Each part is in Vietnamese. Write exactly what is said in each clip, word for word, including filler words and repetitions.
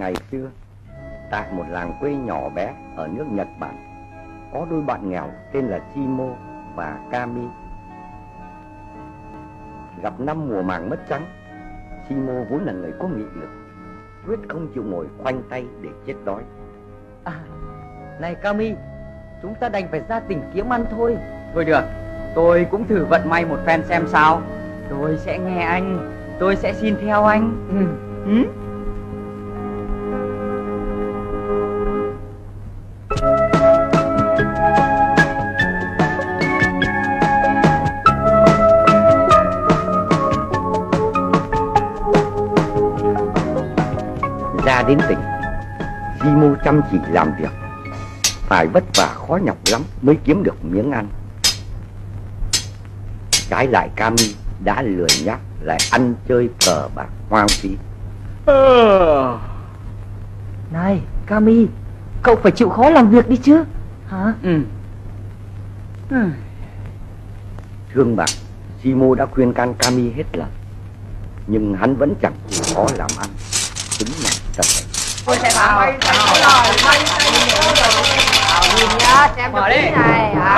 Ngày xưa, tại một làng quê nhỏ bé ở nước Nhật Bản, có đôi bạn nghèo tên là Shimo và Kami. Gặp năm mùa màng mất trắng, Shimo vốn là người có nghị lực, quyết không chịu ngồi khoanh tay để chết đói. À, này Kami, chúng ta đành phải ra tỉnh kiếm ăn thôi. Thôi được, tôi cũng thử vận may một phen xem sao. Tôi sẽ nghe anh, tôi sẽ xin theo anh. Ừ. Ừ? Ra đến tỉnh, Shimo chăm chỉ làm việc, phải vất vả khó nhọc lắm mới kiếm được miếng ăn. Trái lại Kami đã lười nhác lại ăn chơi cờ bạc hoang phí. ờ... Này Kami, cậu phải chịu khó làm việc đi chứ. Hả? Ừ. ừ. Thương bạn, Shimo đã khuyên can Kami hết lần, nhưng hắn vẫn chẳng chịu khó làm ăn, tính này thật. Tôi sẽ vào mày rồi mày nhìn nhá, xem cái tí này à.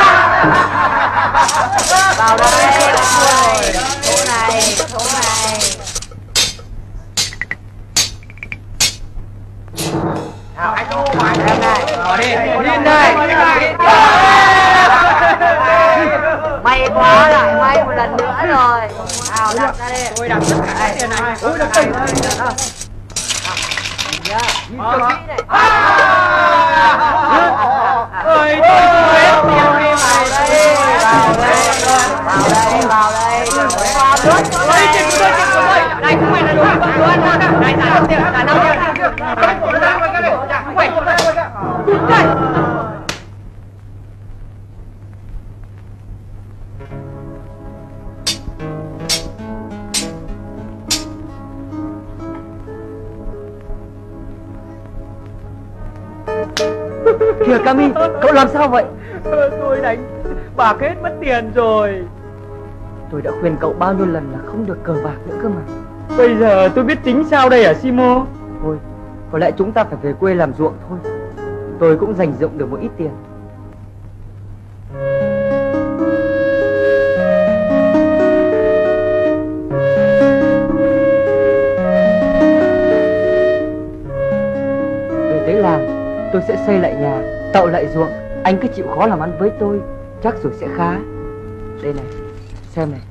Vào đây chỗ này chỗ này nào anh đu ngoài em này vào đi lên đây. May quá, lại may một lần nữa rồi. Nào đặt ra đi, tôi đặt tất cả cái tiền này. Ôi đặt tiền ơi. Nhìn cho kỹ này. Ơi tôi tôi hết tiền đi mày đây. Vào đây, vào đây, vào đây. Vào nước. Ơi tiền của tôi, tiền của tôi. Này không phải là đúng của tôi đâu. Này trả năm tiền, trả năm tiền. Không phải. Đúng rồi. Kìa Kami, cậu làm sao vậy? Tôi đánh bạc hết mất tiền rồi. Tôi đã khuyên cậu bao nhiêu lần là không được cờ bạc nữa cơ mà. Bây giờ tôi biết tính sao đây hả Shimo? Thôi, có lẽ chúng ta phải về quê làm ruộng thôi. Tôi cũng dành dụm được một ít tiền. Về tới làng, tôi sẽ xây lại nhà, tậu lại ruộng. Anh cứ chịu khó làm ăn với tôi, chắc rồi sẽ khá. Đây này, xem này.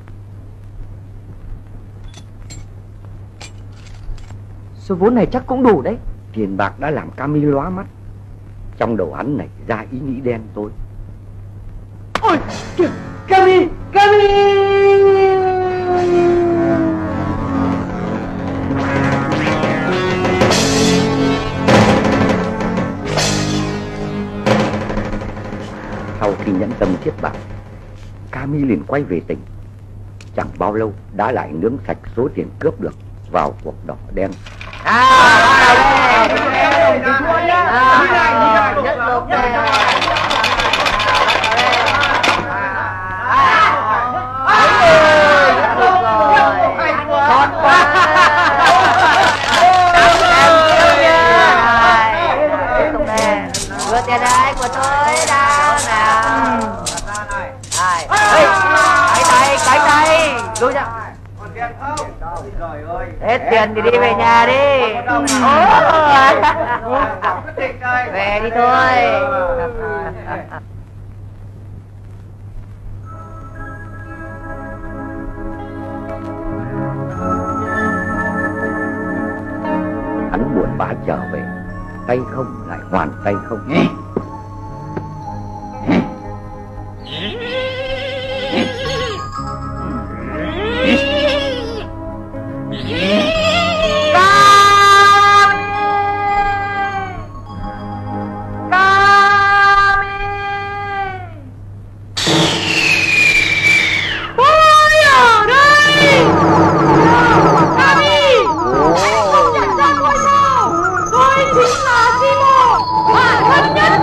Số vốn này chắc cũng đủ đấy. Tiền bạc đã làm Kami lóa mắt. Trong đầu hắn nảy ra ý nghĩ đen tối. Ôi, kìa, Kami, Kami! Sau khi nhẫn tâm thiết bạc, Kami liền quay về tỉnh. Chẳng bao lâu đã lại nướng sạch số tiền cướp được vào cuộc đỏ đen. À, nhất lục này. Đưa tiền đây của tôi đâu nào. Này, cánh tay, cánh tay. Đưa ra. Hết tiền thì đi về nhà đi. Về đi thôi. Hắn buồn bã trở về, tay không lại hoàn tay không. Tôi chính là Shimo, bạn thân nhất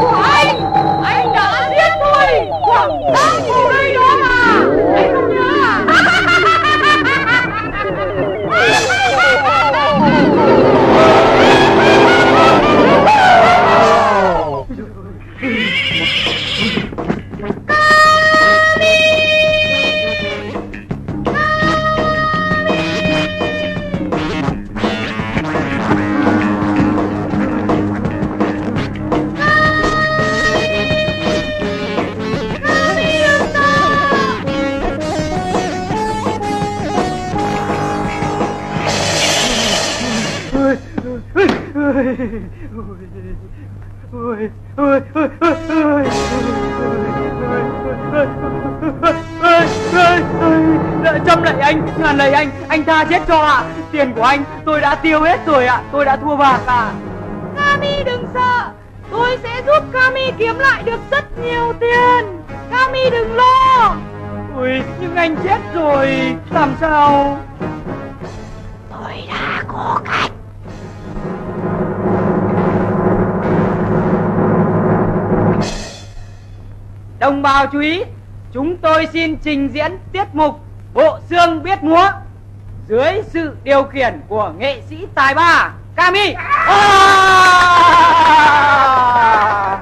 ôi ôi ôi ôi ôi Trâm lạy anh, ngàn lạy anh, anh tha chết cho ạ. Tiền của anh tôi đã tiêu hết rồi ạ, tôi đã thua bạc ạ. Kami đừng sợ, tôi sẽ giúp Kami kiếm lại được rất nhiều tiền. Kami đừng lo. Ôi, nhưng anh chết rồi, làm sao? Tôi đã có cách. Đồng bào chú ý, chúng tôi xin trình diễn tiết mục Bộ Xương Biết Múa dưới sự điều khiển của nghệ sĩ tài ba Kami. À!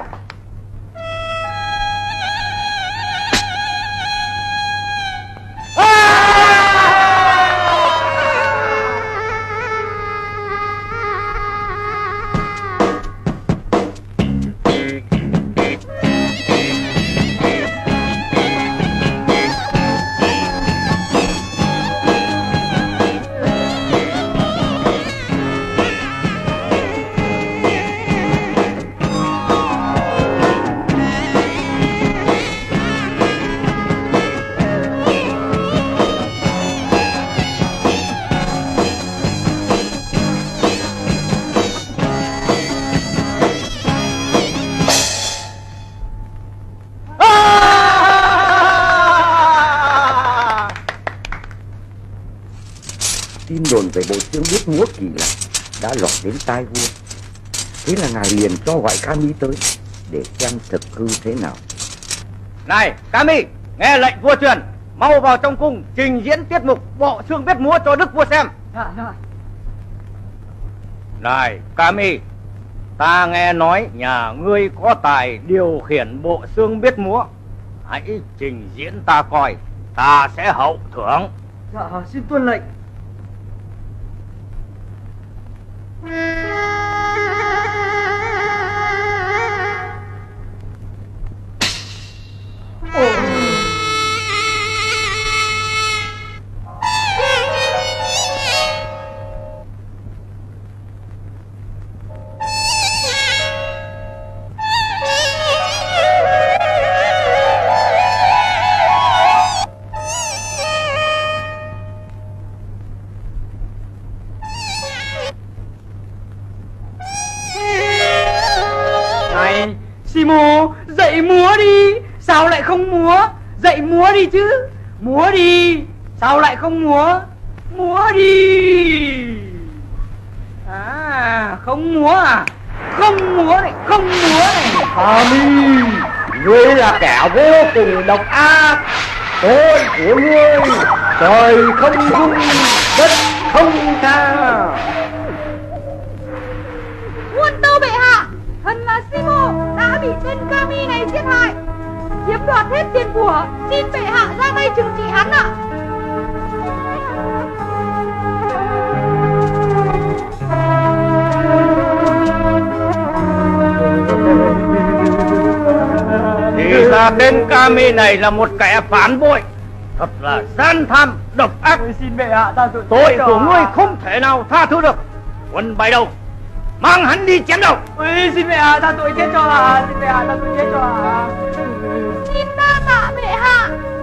Tin đồn về bộ xương biết múa kỳ lạ đã lọt đến tai vua. Thế là ngài liền cho gọi Kami tới để xem thực hư thế nào. Này Kami, nghe lệnh vua truyền, mau vào trong cung trình diễn tiết mục Bộ Xương Biết Múa cho đức vua xem. Dạ, dạ. Này Kami, ta nghe nói nhà ngươi có tài điều khiển bộ xương biết múa. Hãy trình diễn ta coi, ta sẽ hậu thưởng. Dạ, xin tuân lệnh. Này Simo, dậy múa đi. Sao lại không múa? Dậy múa đi chứ. Múa đi. Sao lại không múa? Múa đi. À, không múa à? Không múa này, không múa này. Kami, ngươi là kẻ vô cùng độc ác. Tội của ngươi trời không dung, đất không tha. Muôn tâu bệ hạ, thần là Simo đã bị tên Kami này giết hại, chiếm đoạt hết tiền của. Xin bệ hạ ra tay trừng trị hắn ạ. Thì ra tên Kami này là một kẻ phản bội, thật là gian tham độc ác. Ôi, xin bệ hạ ta tội Tội chết của rồi. ngươi không thể nào tha thứ được. Quân bài đầu, mang hắn đi chém đầu. Ôi, xin bệ hạ ta tội chết cho ạ. Xin bệ hạ ta tội chết cho ạ. Xin đa tạ bệ hạ.